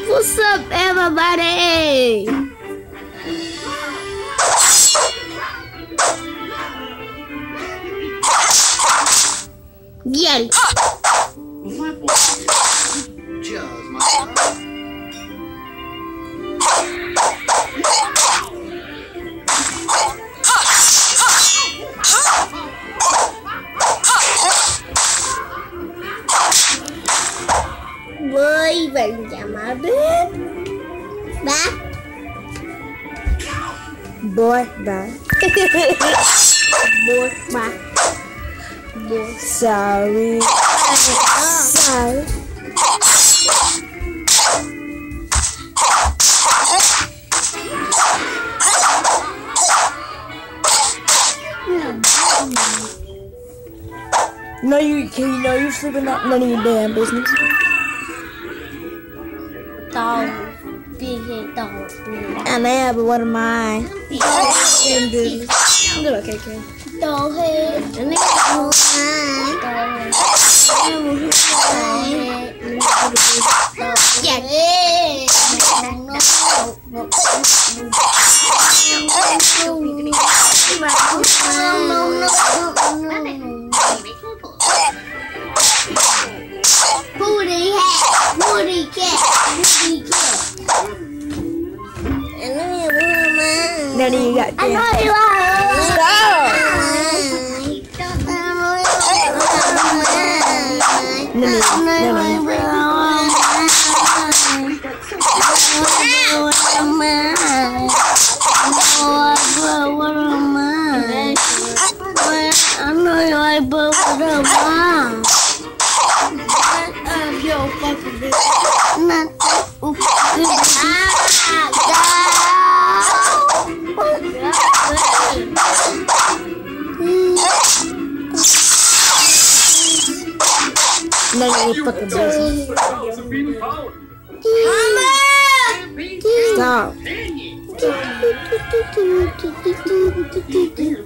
What's up, everybody? Yeah. Bơi về nhà má biết ba boy ba boy ba boy sorry sorry no, you know you're sleeping, not none of your damn business. I may have, but what am I? I'm doing okay, kid. Booty hat, booty cat, booty cat. None of you got I know you are. Stop. None of your fucking business. Stop.